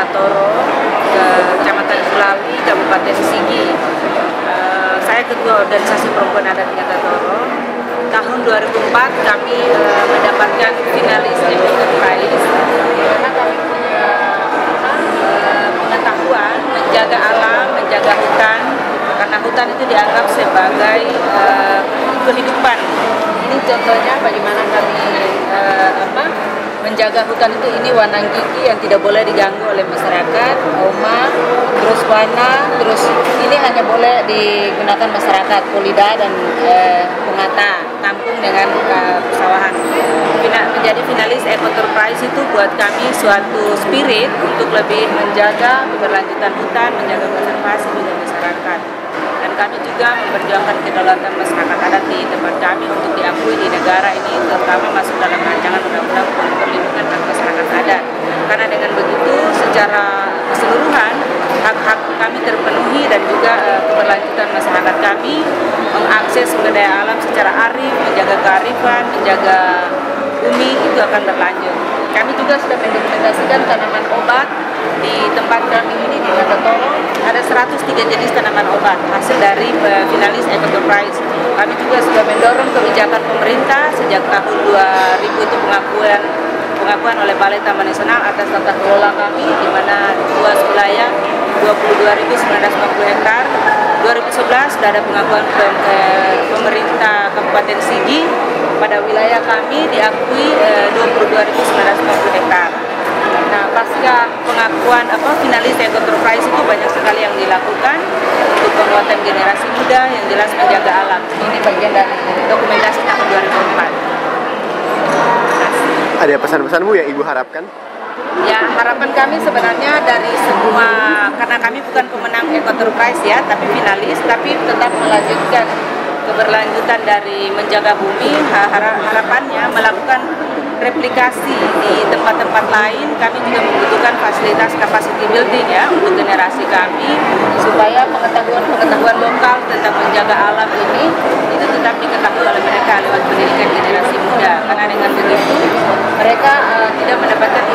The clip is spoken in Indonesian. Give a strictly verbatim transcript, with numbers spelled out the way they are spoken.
Ngata Toro, ke Kecamatan Sulawi, Kabupaten Sigi. Uh, saya ketua organisasi perempuan adat Ngata Toro. Tahun dua ribu empat kami uh, mendapatkan finalis Equator Prize karena kami punya uh, pengetahuan menjaga alam, menjaga hutan, karena hutan itu dianggap sebagai uh, kehidupan. Ini contohnya bagaimana kami uh, apa menjaga hutan itu. Ini wanang gigi yang tidak boleh diganggu oleh masyarakat, oma, terus wana, terus ini hanya boleh digunakan masyarakat, polida dan eh, pengata, kampung dengan eh, persawahan. Menjadi finalis Equator Prize itu buat kami suatu spirit untuk lebih menjaga keberlanjutan hutan, menjaga konservasi juga masyarakat. Dan kami juga memperjuangkan kedaulatan masyarakat adat di tempat kami untuk diakui di negara ini, terutama masuk dalam rancangan undang-undang perlindungan hak masyarakat adat. Karena dengan begitu secara keseluruhan hak-hak kami terpenuhi dan juga uh, keberlanjutan masyarakat kami mengakses sumber daya alam secara arif, menjaga kearifan, menjaga bumi itu akan berlanjut. Kami juga sudah mendokumentasikan tanaman obat di tempat kami ini di Ngata Toro. Ada seratus tiga jenis tanaman obat hasil dari uh, finalis Equator Prize. Kami juga sudah mendorong kebijakan pemerintah sejak tahun dua ribu itu pengakuan pengakuan oleh Balai Taman Nasional atas tata kelola kami, di mana luas wilayah dua puluh dua ribu sembilan ratus lima puluh hektar. dua ribu sebelas sudah ada pengakuan pemerintah Kabupaten Sigi pada wilayah kami diakui eh, dua puluh dua ribu sembilan ratus lima puluh hektar. Nah, pasca pengakuan apa finalis Equator Prize itu banyak sekali yang dilakukan untuk penguatan generasi muda yang jelas menjaga alam. Ini bagian dari dokumentasi tahun dua ribu empat. Ada pesan-pesan Bu yang Ibu harapkan? Ya, harapan kami sebenarnya dari semua, karena kami bukan pemenang Equator Prize ya, tapi finalis, tapi tetap melanjutkan keberlanjutan dari menjaga bumi. Harapannya melakukan replikasi di tempat-tempat lain. Kami juga membutuhkan fasilitas capacity building ya untuk generasi kami, supaya pengetahuan-pengetahuan lokal tentang menjaga alam ini itu tetap diketahui oleh mereka lewat pendidikan generasi muda. Karena dengan begitu mereka uh, tidak mendapatkan